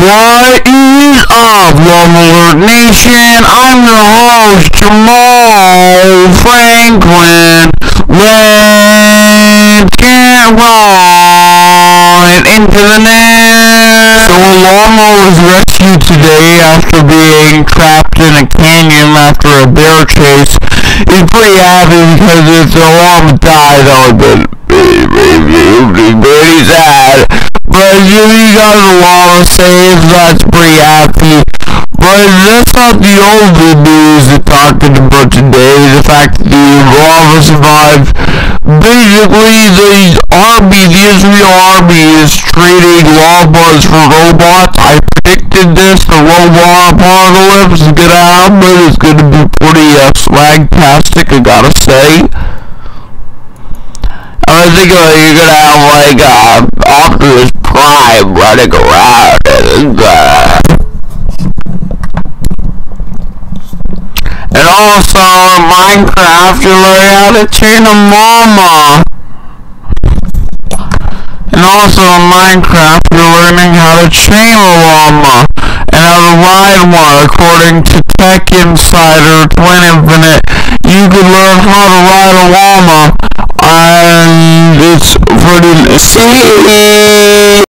What is up, Love Alert Nation? I'm your host, Jamal Franklin. Let's get right into the news. So a llama was rescued today after being trapped in a canyon after a bear chase. He's pretty happy because if the llama died, that would be pretty sad. But if he got the llama saved, that's pretty happy. But that's not the only news we're talking about today. The fact that the llama survived. Basically, the Israel army is trading llamas for robots. I predicted this. The robot apocalypse is gonna happen. It's gonna be pretty swag-tastic, I gotta say. I think you're gonna have Optimus Prime running around and also in Minecraft you learn how to train a llama. And also in Minecraft you're learning how to train a llama and how to ride one. According to Tech Insider Twin Infinite, you can learn how to ride a llama, and it's pretty